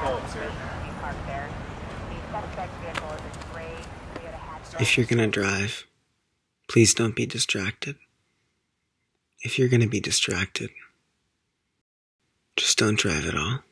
If you're gonna drive, please don't be distracted. If you're gonna be distracted, just don't drive at all.